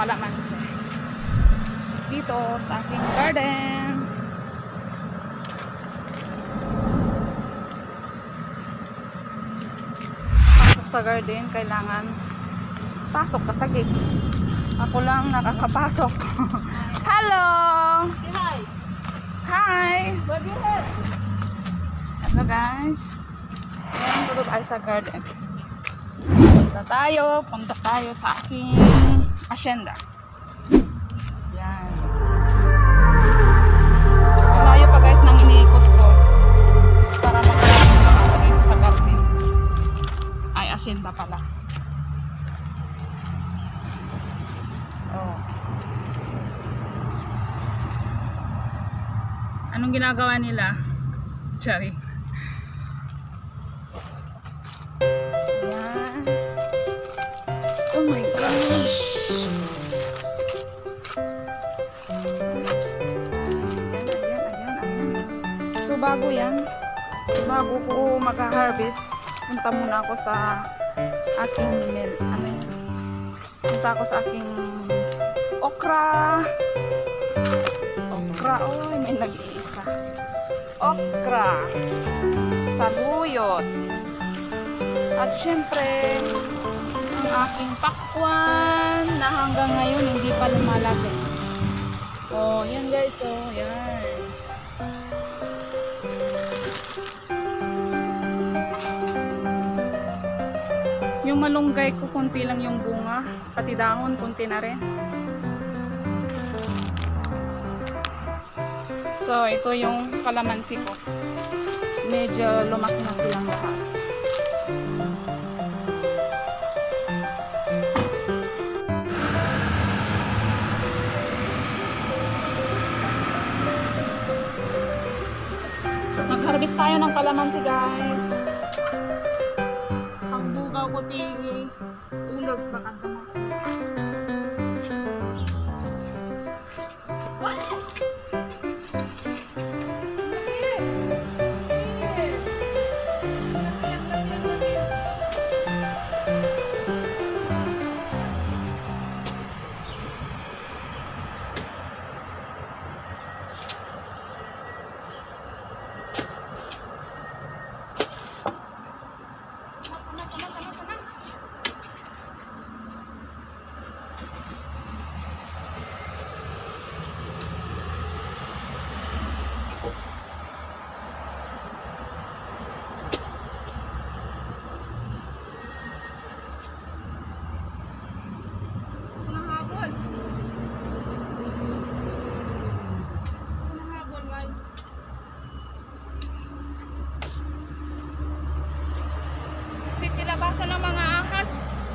kalamansi dito sa aking garden. Pasok sa garden, kailangan pasok ka sa gate. Ako lang nakakapasok. Hello! Hi! Hi! Where do you head? Hello guys. Ayan, dito tayo sa garden. Punta tayo sa aking asyenda. Yan. Malayo pa guys nang iniikot ko para makarating na ako dito sa garden. Ay, asyenda pala. Oh. Anong ginagawa nila? Sorry. Ayan. Oh my gosh. Ayan. So bago yan, bago ko mag-harvest, punta muna ako sa aking punta ako sa aking okra. Oh, may nag-iisa. Okra, saluyot, at syempre ang aking pakwan na hanggang ngayon hindi pa lumalaki. Oh, yan guys, oh, yan. Yung malunggay ko, kunti lang yung bunga, pati dahon, kunti na rin. So, ito yung kalamansi ko. Medyo lumaki na silang lahat. Mag-harvest tayo ng kalamansi, guys. Ang bugaw ko tingi. Ulag baka dama. What? Silabasan ng mga ahas.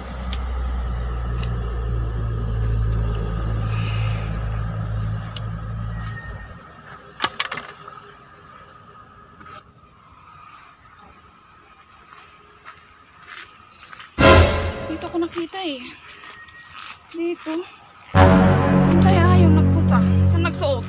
Dito ko nakita eh. Dito. Saan kaya yung nagpunta? Saan nagsuot?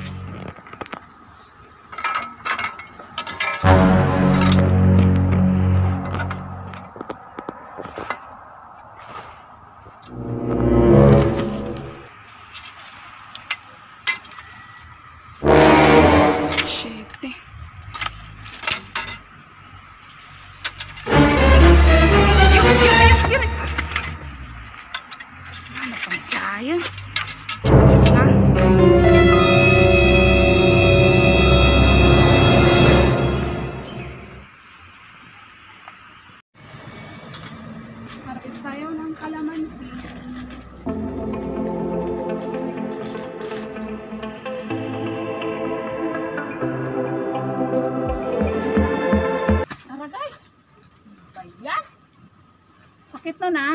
Ayan. Isa. Harvest tayo ng kalamansi. Aray! Bayan! Sakit na na.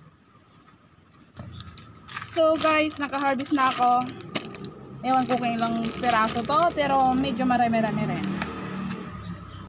So guys, naka-harvest na ako. Ewan ko kung ilang peraso to, pero medyo marami-rami rin.